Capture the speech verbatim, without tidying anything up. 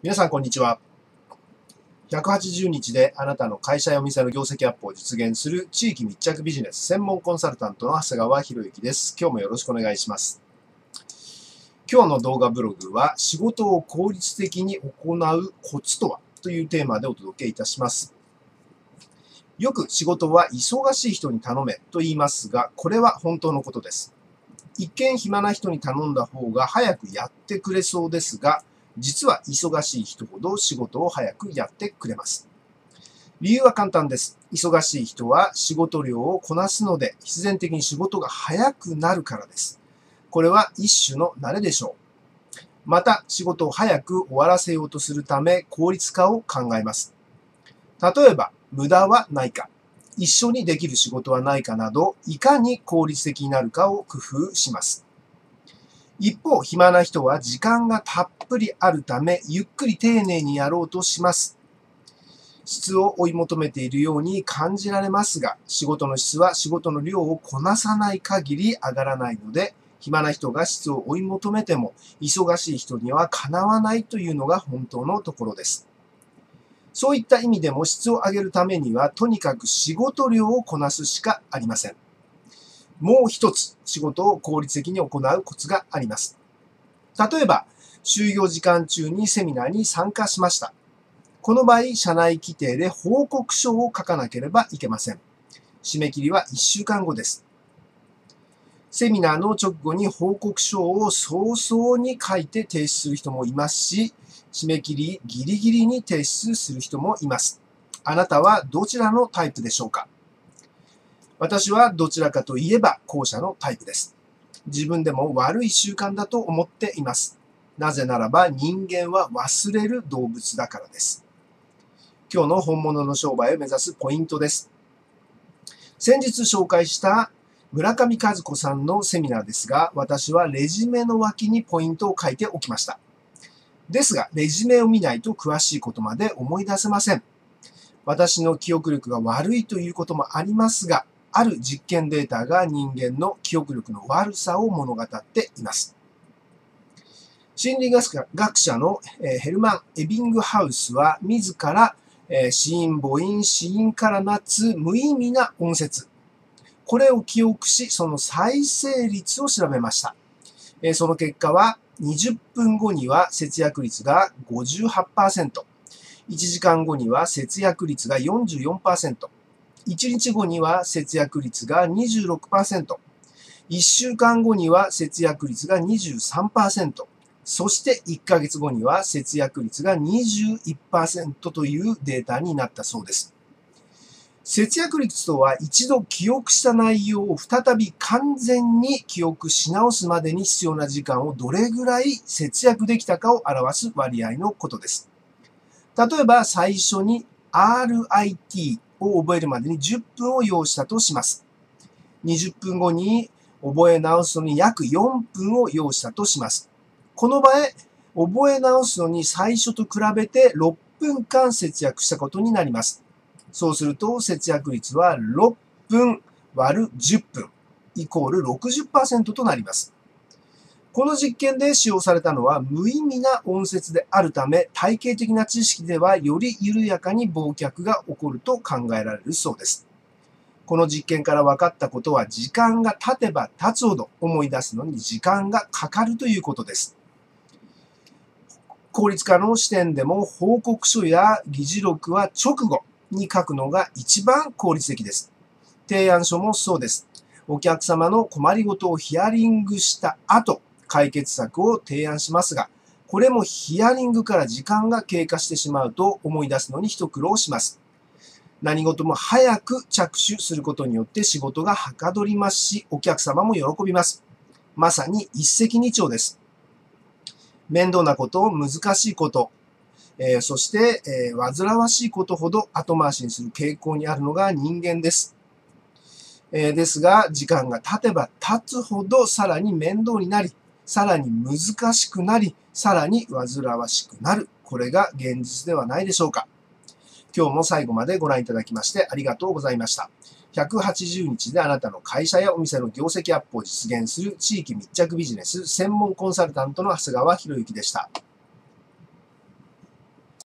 皆さん、こんにちは。ひゃくはちじゅうにちであなたの会社やお店の業績アップを実現する地域密着ビジネス専門コンサルタントの長谷川博之です。今日もよろしくお願いします。今日の動画ブログは、仕事を効率的に行うコツとはというテーマでお届けいたします。よく仕事は忙しい人に頼めと言いますが、これは本当のことです。一見暇な人に頼んだ方が早くやってくれそうですが、実は忙しい人ほど仕事を早くやってくれます。理由は簡単です。忙しい人は仕事量をこなすので、必然的に仕事が早くなるからです。これは一種の慣れでしょう。また、仕事を早く終わらせようとするため、効率化を考えます。例えば、無駄はないか、一緒にできる仕事はないかなど、いかに効率的になるかを工夫します。一方、暇な人は時間がたっぷりあるため、ゆっくり丁寧にやろうとします。質を追い求めているように感じられますが、仕事の質は仕事の量をこなさない限り上がらないので、暇な人が質を追い求めても、忙しい人にはかなわないというのが本当のところです。そういった意味でも質を上げるためには、とにかく仕事量をこなすしかありません。もう一つ、仕事を効率的に行うコツがあります。例えば、就業時間中にセミナーに参加しました。この場合、社内規定で報告書を書かなければいけません。締め切りはいっしゅうかんごです。セミナーの直後に報告書を早々に書いて提出する人もいますし、締め切りギリギリに提出する人もいます。あなたはどちらのタイプでしょうか？私はどちらかといえば後者のタイプです。自分でも悪い習慣だと思っています。なぜならば人間は忘れる動物だからです。今日の本物の商売を目指すポイントです。先日紹介した村上和子さんのセミナーですが、私はレジュメの脇にポイントを書いておきました。ですが、レジュメを見ないと詳しいことまで思い出せません。私の記憶力が悪いということもありますが、ある実験データが人間の記憶力の悪さを物語っています。心理学者のヘルマン・エビングハウスは自ら子音、母音、子音からなつ無意味な音節、これを記憶し、その再生率を調べました。その結果はにじゅっぷんごには節約率が ごじゅうはちパーセント、いちじかんごには節約率が よんじゅうよんパーセント、いちにちごには節約率が にじゅうろくパーセント、いっしゅうかんごには節約率が にじゅうさんパーセント、そしていっかげつごには節約率が にじゅういちパーセント というデータになったそうです。節約率とは一度記憶した内容を再び完全に記憶し直すまでに必要な時間をどれぐらい節約できたかを表す割合のことです。例えば最初に アールアイティー を覚えるまでにじゅっぷんを要したとします。にじゅっぷんごに覚え直すのに約よんぷんを要したとします。この場合、覚え直すのに最初と比べてろっぷんかん節約したことになります。そうすると節約率はろっぷん割るじゅっぷんイコール ろくじゅっパーセント となります。この実験で使用されたのは無意味な音節であるため、体系的な知識ではより緩やかに忘却が起こると考えられるそうです。この実験から分かったことは、時間が経てば経つほど思い出すのに時間がかかるということです。効率化の視点でも報告書や議事録は直後に書くのが一番効率的です。提案書もそうです。お客様の困りごとをヒアリングした後、解決策を提案しますが、これもヒアリングから時間が経過してしまうと思い出すのに一苦労します。何事も早く着手することによって仕事がはかどりますし、お客様も喜びます。まさに一石二鳥です。面倒なこと、難しいこと、えー、そして、えー、煩わしいことほど後回しにする傾向にあるのが人間です。えー、ですが、時間が経てば経つほどさらに面倒になり、さらに難しくなり、さらに煩わしくなる。これが現実ではないでしょうか。今日も最後までご覧いただきましてありがとうございました。ひゃくはちじゅうにちであなたの会社やお店の業績アップを実現する地域密着ビジネス専門コンサルタントの長谷川博之でした。